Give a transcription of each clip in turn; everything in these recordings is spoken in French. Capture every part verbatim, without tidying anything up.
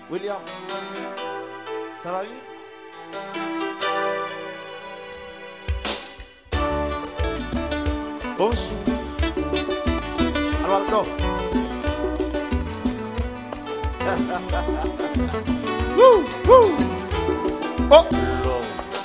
William, ça va bien? Bonjour. Alors, alors. Woo, woo. Oh, Lord.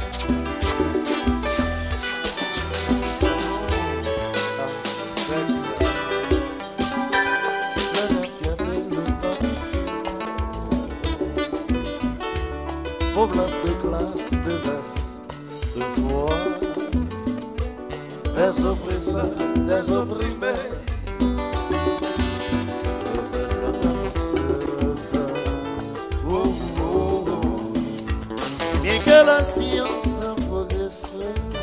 Problème de classe, de race, de foi, des oppresseurs, des opprimés. Oh, oh, oh. Bien que la science a progressé,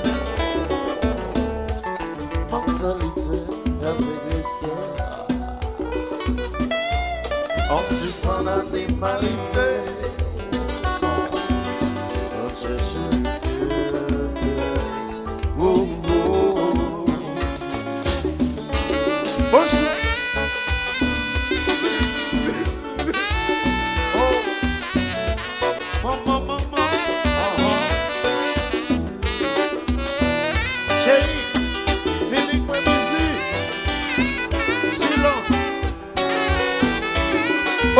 mentalité a régressé. On suspend l'animalité. Oh, oh, oh. Bonjour. Oh, maman, maman, maman. Chérie, Philippe, ma musique. Silence. Oh,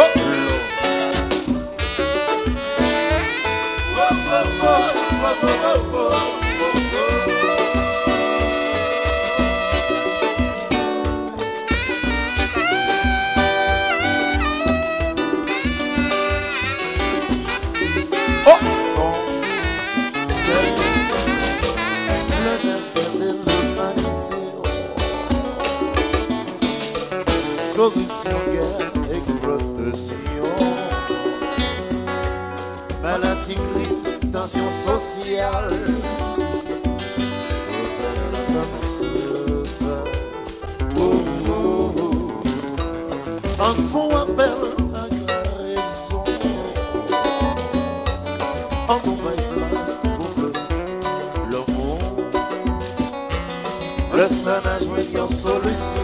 corruption, guerre, exploitation, maladie, crime, tension sociale. Oh, oh, oh. En font appel à la raison. En nouvelle place pour le monde. Le sonnage met en solution.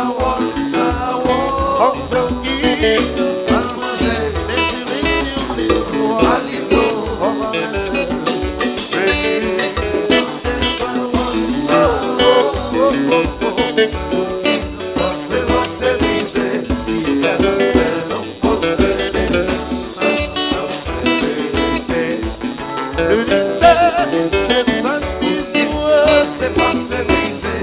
Let's Unité, c'est ça qui c'est pas c'est brisé.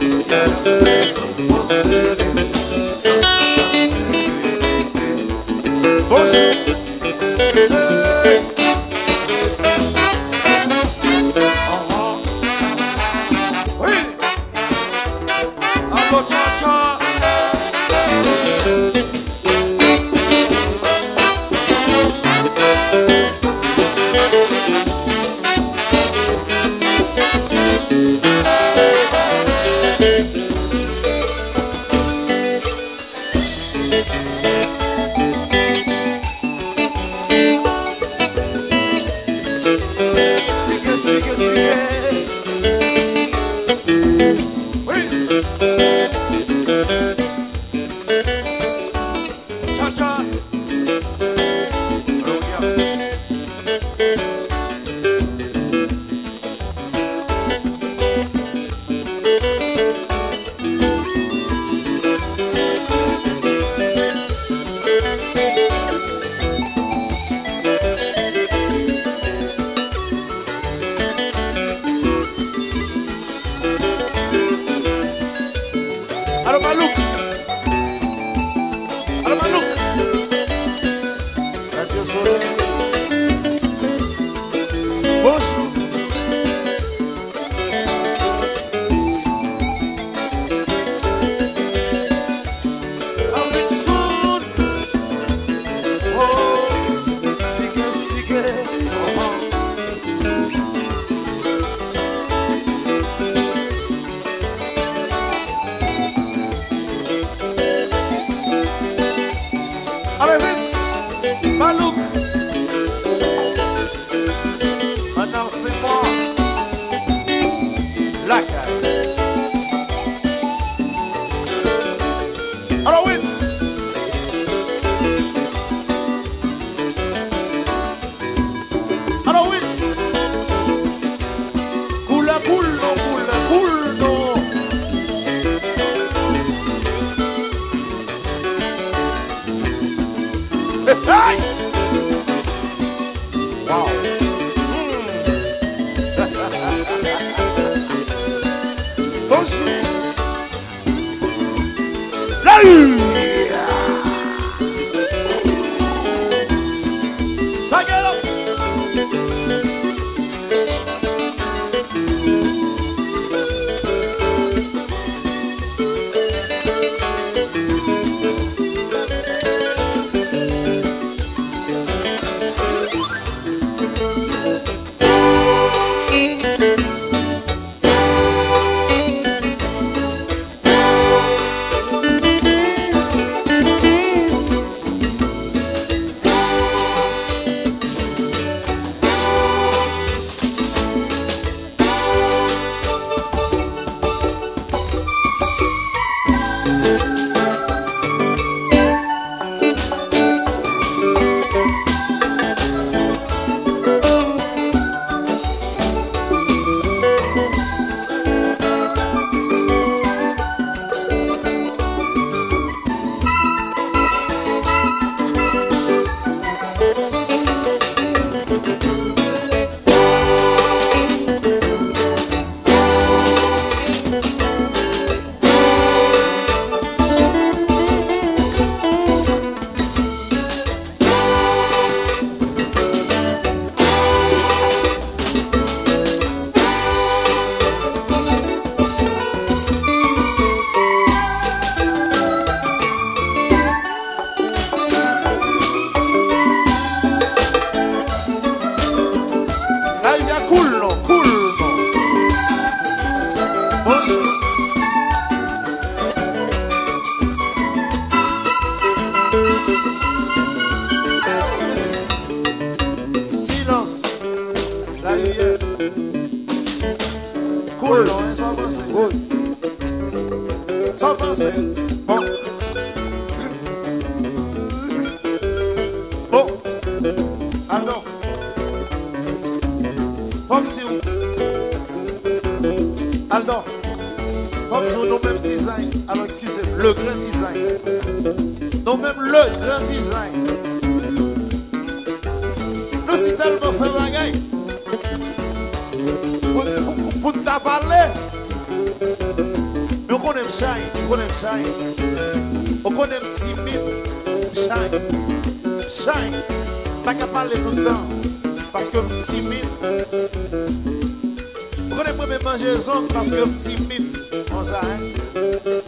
Bonjour. Oui. Allo, ciao, ciao. Sigue, sigue, sigue. Oui. Ciao, ciao. Regarde. Allo Malouk. Allo Malouk. Radio Soleil. Bonjour. Alexandre. Oh, sigue, sigue. Oh. Allez, Vince, Malouk, maintenant c'est moi, la caille. Alors, Vince, alors, Vince, coula, coule, non, coula, coule, non. Hey! Wow! Bonjour! La ça gueule! Silence. La lumière. Cool, non, hein, sans penser. Cool. Sans penser. Bon. Bon. Alors. Femme Tiou. Alors. Femme Tiou, nous même design. Alors, excusez, le grand design. Nous même le grand design. Nous si tellement fait bagaille. t'a parlé. Mais on connaît shy, on connaît shy. On connaît timide, shy. Shy. Pas qu'à parler tout le temps. Parce que timide. On connaît pas même manger les ongles parce que timide. On ça, hein?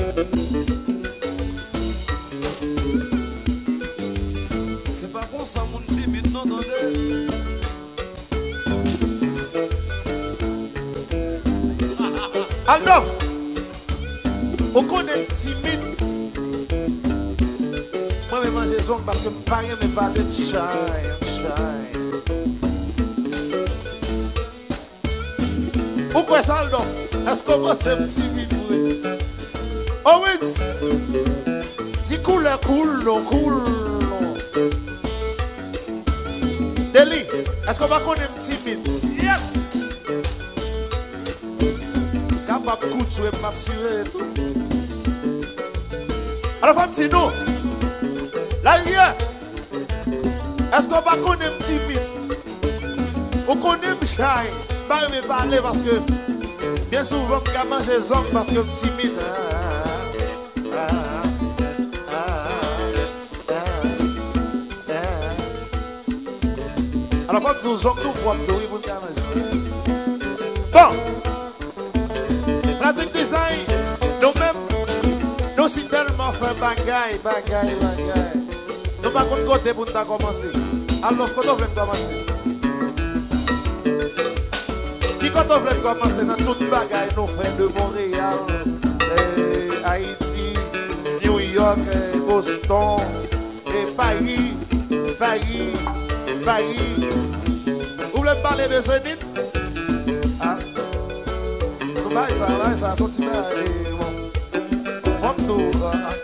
C'est pas bon ça, mon timide, non, attendez. Aldov, on connaît timide. Moi, je mange les ongles parce que je ne parle pas de shy, shy. Pourquoi ça, Aldov? Est-ce qu'on va c'est timide? Oh oui, dis cool, cool, cool. Deli, est-ce qu'on va connaître timide? Yes! Capable de couture et m'assurer et tout. Alors, femme, si nous, là, est-ce qu'on va connaître timide? On connaît shy. Pas me parler parce que bien souvent, je vais manger les ongles parce que je suis timide. Alors, faut que nous ongles nous propres de pour manger. Bon, pratique design, nous-mêmes, nous sommes tellement fait bagaille, bagaille, bagaille. Nous ne pouvons pas côté pour nous commencer. Alors, quand on veut commencer? Quand on veut commencer dans toute bagaille, nous faisons de Montréal, eh, Haïti, New York, eh, Boston, et Paris, Paris, Paris. Vous voulez parler de Zénith? Ah, c'est pas ça, là, ça, son petit peu, bon, tout.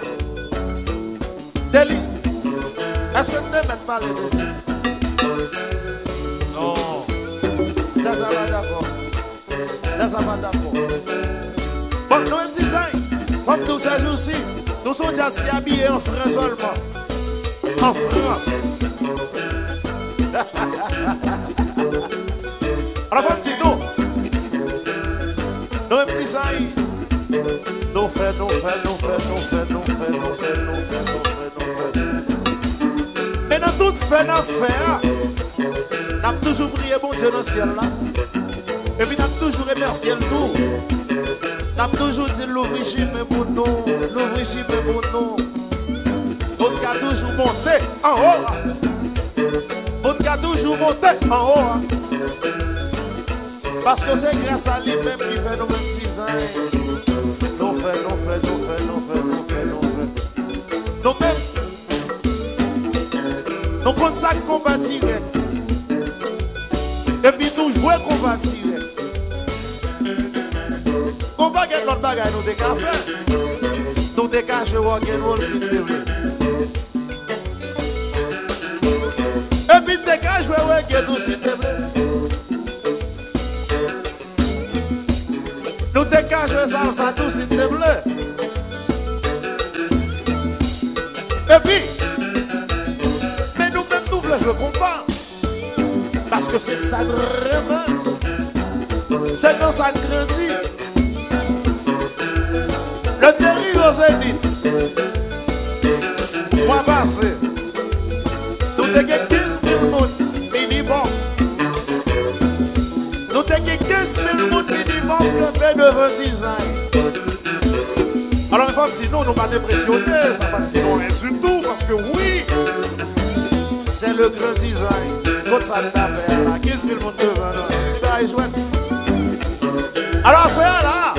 Deli, est-ce que tu aimes parler de Zénith? Non. Là, ça va d'accord. Là, ça va d'accord. Bon, nous, un design, comme tous ces jours-ci, nous sommes déjà qui habillés en franc seulement. En franc. Alors, comme si nous, nous, un design, nous faisons, nous faisons, nous faisons, nous faisons, nous faisons, nous faisons, nous faisons, nous faisons. Mais dans toute fin d'affaire, nous avons toujours prié bon Dieu dans le ciel là. Et puis nous avons toujours remercié le nous. Nous avons toujours dit l'origine pour nous. L'origine pour nous. On a toujours monté en haut. On a toujours monté en haut. Parce que c'est grâce à lui-même qui fait nos mêmes designs. Nous fait, nous fait, nous fait, nous fait, nous fait, nous fait. Nous-mêmes, nous comptons ça qu'on va tirer. Et puis nous jouons qu'on va tirer. On va gagner notre bagaille, nous décafé. Nous décachons rock and roll s'il te plaît. Et puis décachons reggae tout s'il te plaît. Nous décachons salsa tout s'il te plaît. Et puis, mais nous-mêmes nous voulons jouer combat. Parce que c'est ça vraiment. C'est quand ça grandit. Le terrible au zénith. Moi passé. Nous avons quinze mille personnes minimum. Nous avons quinze mille personnes minimum qui fait devant design. Alors il faut dire non, nous ne pas dépressionner. Ça va dire non rien du tout. Parce que oui, c'est le grand design. Quand ça tape là, quinze mille personnes devant nous. C'est pas jouer. Alors c'est là.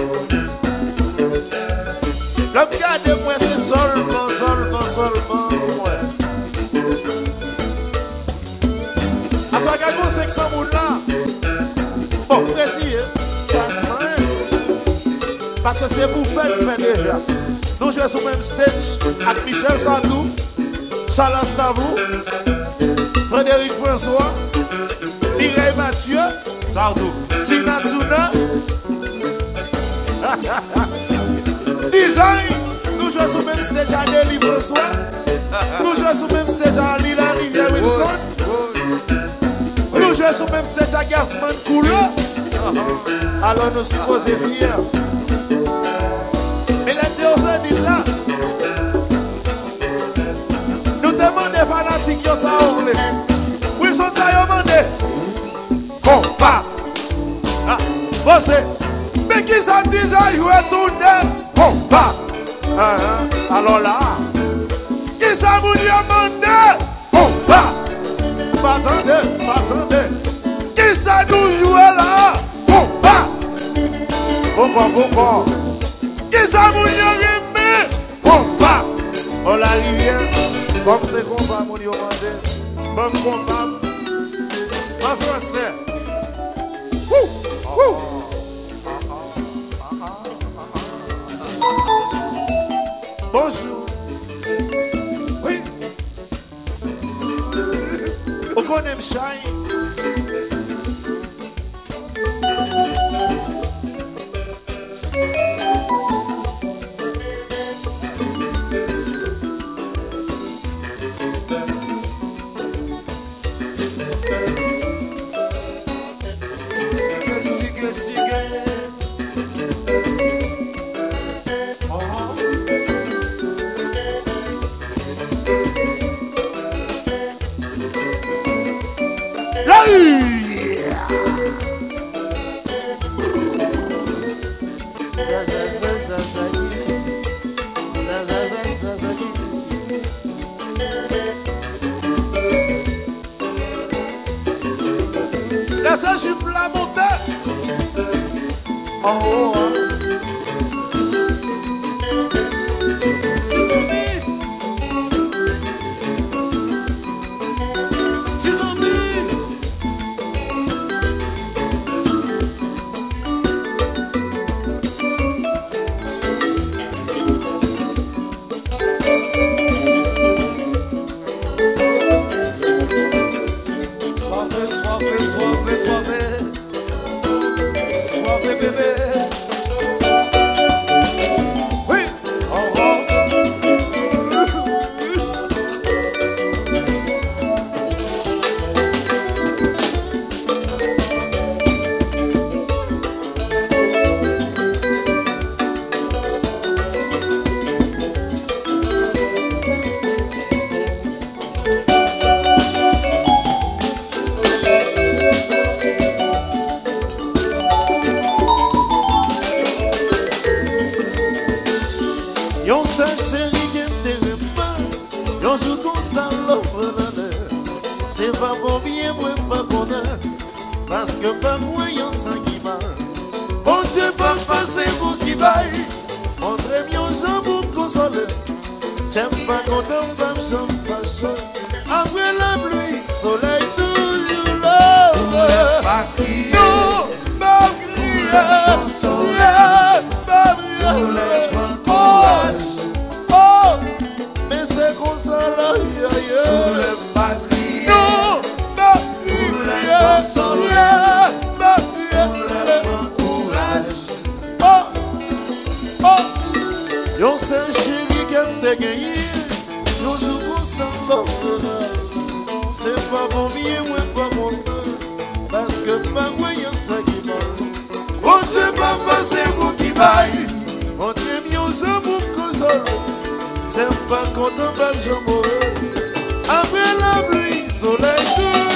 L'homme garde moi c'est seulement, seulement, seulement. Ouais. À ce moment-là, cinq cents moules là. Bon, précis, ça dit rien. Parce que c'est pour faire le faire déjà. Nous jouons sur le même stage avec Michel Sardou, Charles Astavou, Frédéric François, Mireille Mathieu, Sardou, Tina Tuna. Design, nous jouons sur le même stage à Nelly François. Nous jouons sur le même stage à Lila Rivière Wilson. Nous jouons sur le même stage à Gasman Koula. Alors nous supposons fiers. Mais les deux là, nous demandons des fanatiques qui ça roule. Oui, sont ça demandé. Combat. Ah, bossé. Mais qui ça dit à jouer tourner? Combat. Ah, ah. Alors là, qui ça vous demande? Combat. Pas attendez, pas attendez. Qui ça nous joue là? Combat. Pourquoi, pourquoi? Qui ça vous demande? Combat. Oh la rivière, comme c'est combat, mon Dieu, comme combat. En français. Ouh, ouh. Bonjour. Oui. Vous connaissez Shine? Laissez-je la monter en haut. Six amis. Six amis. Soifé, soifé, soifé, soifé. Soifé, bébé. Oui. Oh, oh. Yon seul chéri qui me remet, yon joue comme ça l'offre dans l'air. C'est pas bon bien, moi pas content, parce que pas moi yon sang qui mal. Bon Dieu pas passer pour qui baille, montrez yon jambe pour me consoler. J'aime pas content, pas me j'aime fâché. Après la pluie, soleil toujours là. Pas crier. Non, pas crier. Pas crier. Oh, mais c'est comme ça là, yeah, yeah. Pas crier. Non, pas crier. Yeah, pas crier. Courage. Oh, oh, yon c'est chéri qui te gagné. Yon joue comme ça là. C'est pas bon bien, moi pas content, parce que pas moi yon ça qui mal. On sait pas passer pour qui baille. On t'aime yon jeu pour consoler. J'aime pas content, même je mourrai. Après la pluie, soleil tout.